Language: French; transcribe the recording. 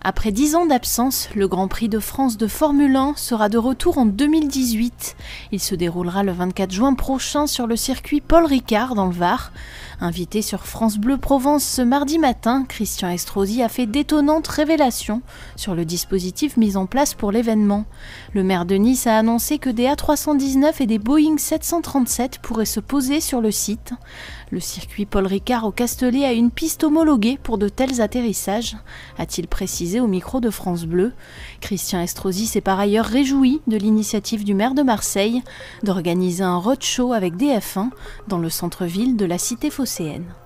Après 10 ans d'absence, le Grand Prix de France de Formule 1 sera de retour en 2018. Il se déroulera le 24 juin prochain sur le circuit Paul Ricard dans le Var. Invité sur France Bleu Provence ce mardi matin, Christian Estrosi a fait d'étonnantes révélations sur le dispositif mis en place pour l'événement. Le maire de Nice a annoncé que des A319 et des Boeing 737 pourraient se poser sur le site. Le circuit Paul Ricard au Castellet a une piste homologuée pour de tels atterrissages, a-t-il précisé au micro de France Bleu. Christian Estrosi s'est par ailleurs réjoui de l'initiative du maire de Marseille d'organiser un roadshow avec des F1 dans le centre-ville de la cité phocéenne.